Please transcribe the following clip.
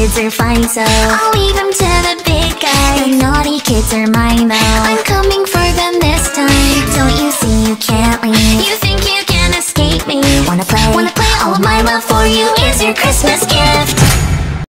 kids are fine, so I'll leave them to the big guys. The naughty kids are mine though. I'm